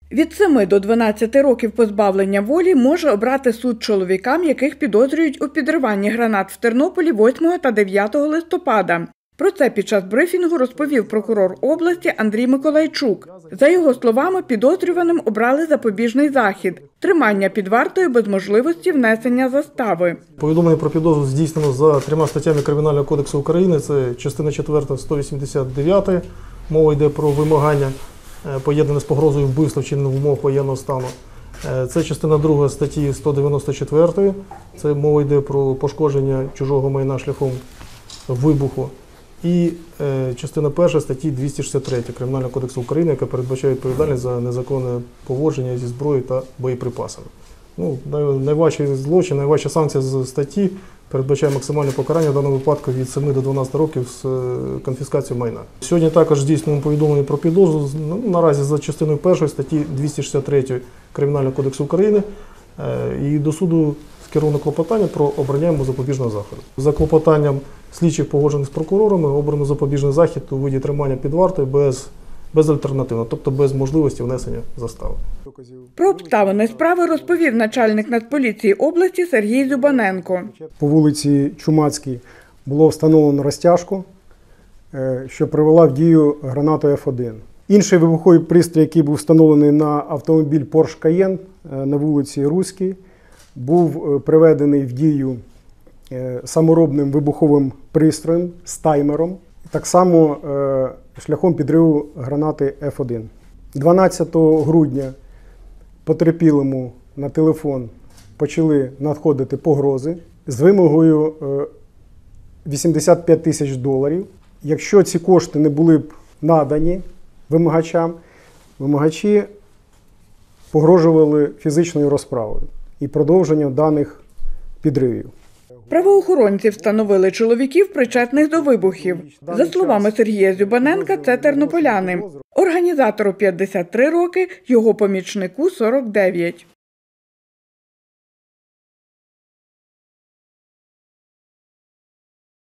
Від 7 до 12 років позбавлення волі може обрати суд чоловікам, яких підозрюють у підриванні гранат в Тернополі 8 та 9 листопада. Про це під час брифінгу розповів прокурор області Андрій Миколайчук. За його словами, підозрюваним обрали запобіжний захід – тримання під вартою без можливості внесення застави. Повідомлення про підозру здійснено за 3 статтями Кримінального кодексу України. Це частина 4, 189. Мова йде про вимагання, поєднане з погрозою вбивства, вчиненого в умовах воєнного стану. Це частина 2 статті 194. Це мова йде про пошкодження чужого майна шляхом вибуху. І частина 1 статті 263 Кримінального кодексу України, яка передбачає відповідальність за незаконне поводження зі зброєю та боєприпасами. Найважчий злочин, найважча санкція з статті передбачає максимальне покарання в даному випадку від 7 до 12 років з конфіскацією майна. Сьогодні також здійснюємо повідомлення про підозру наразі за частиною 1 статті 263 Кримінального кодексу України, і до суду скеровано клопотання про обрання йому запобіжного заходу. За клопотанням слідчих, погоджених з прокурорами, обрано запобіжний захід у виді тримання під вартою безальтернативно, тобто без можливості внесення застави. Про обставини справи розповів начальник Нацполіції області Сергій Зюбаненко. По вулиці Чумацькій було встановлено розтяжку, що привела в дію гранату F1. Інший вибуховий пристрій, який був встановлений на автомобіль Porsche Cayenne на вулиці Руській, був приведений в дію саморобним вибуховим пристроєм з таймером, так само шляхом підриву гранати F1. 12 грудня потерпілому на телефон почали надходити погрози з вимогою $85 тисяч. Якщо ці кошти не були б надані вимагачам, вимагачі погрожували фізичною розправою і продовженням даних підривів. Правоохоронці встановили чоловіків, причетних до вибухів. За словами Сергія Зюбаненка, це тернополяни. Організатору 53 роки, його помічнику 49.